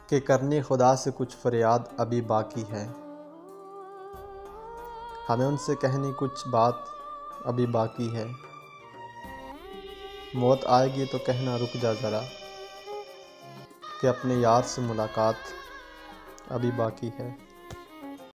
कि करनी खुदा से कुछ फरियाद अभी बाकी है। हमें उनसे कहनी कुछ बात अभी बाकी है। मौत आएगी तो कहना रुक जा ज़रा, कि अपने यार से मुलाकात अभी बाकी है।